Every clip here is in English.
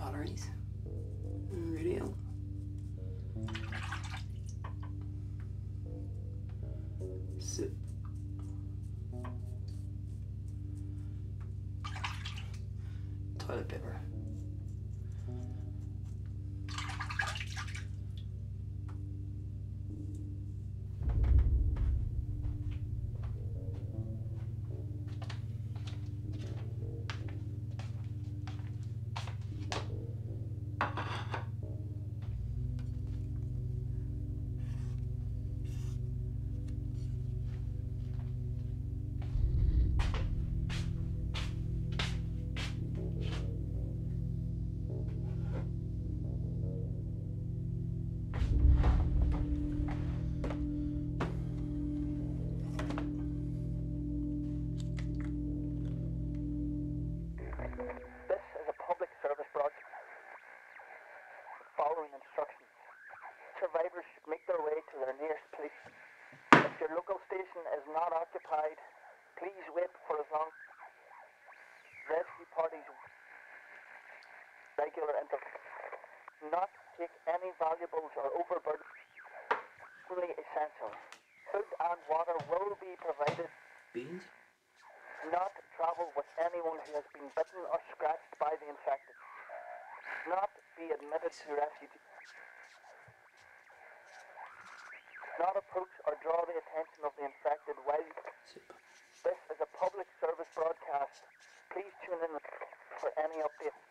batteries. Radio. Soup. Toilet paper. Following instructions. Survivors should make their way to their nearest police. If your local station is not occupied, please wait for as long. Rescue parties regular intervals. Not take any valuables or overburden. Only essential. Food and water will be provided. Beans? Not travel with anyone who has been bitten or scratched by the infected. Not be admitted to refuge. Not approach or draw the attention of the infected while this is a public service broadcast. Please tune in for any updates.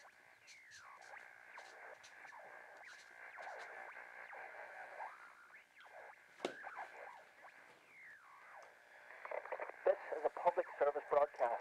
This is a public service broadcast.